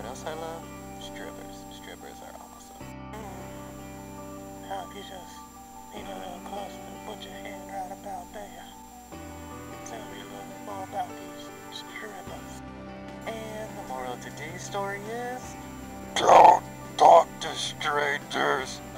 else I love? Strippers. Strippers are awesome. Now if you just need a little closer and put your hand right about there. Tell me a little bit more about these strippers. And the moral of today's story is... Don't talk to strangers.